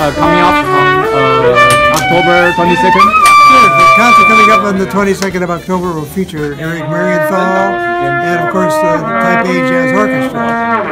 coming up on October 22nd? Sure, the concert coming up on the 22nd of October will feature Eric Marienthal and, of course, the Taipei Jazz Orchestra.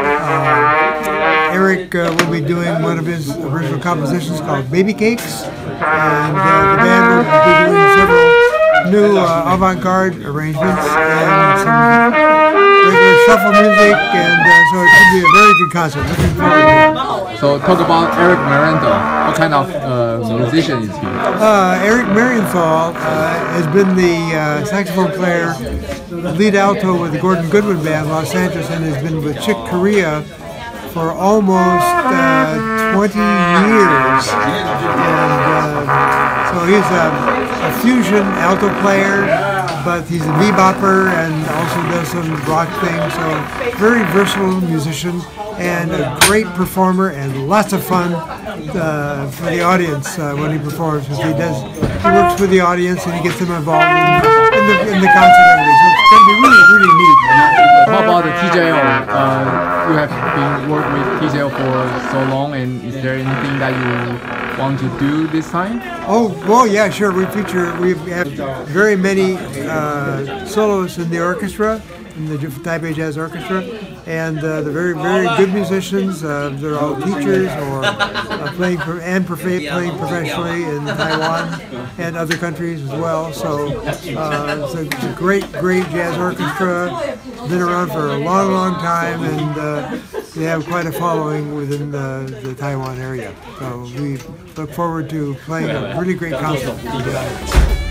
Eric will be doing one of his original compositions called Baby Cakes, and the band will be doing several new avant-garde arrangements and some regular shuffle music, and so it should be a very good concert. Looking forward to it. So talk about Eric Marienthal. What kind of musician is he? Eric Marienthal has been the saxophone player, lead alto with the Gordon Goodwin Band, Los Angeles, and has been with Chick Corea for almost 20 years. And so he's a fusion alto player, but he's a bebopper and also does some rock things. So very versatile musician and a great performer and lots of fun for the audience when he performs. He works with the audience and he gets them involved in the concert and everything. So it's going to be really, really neat. How about the TJO? You have been working with TJO for so long, and is there anything that you want to do this time? Oh, well, yeah, sure. We have very many soloists in the orchestra, in the Taipei Jazz Orchestra, and they're very, very good musicians. They're all teachers or playing professionally in Taiwan and other countries as well. So it's a great, great jazz orchestra. Been around for a long, long time, and they have quite a following within the Taiwan area. So we look forward to playing a really great concert.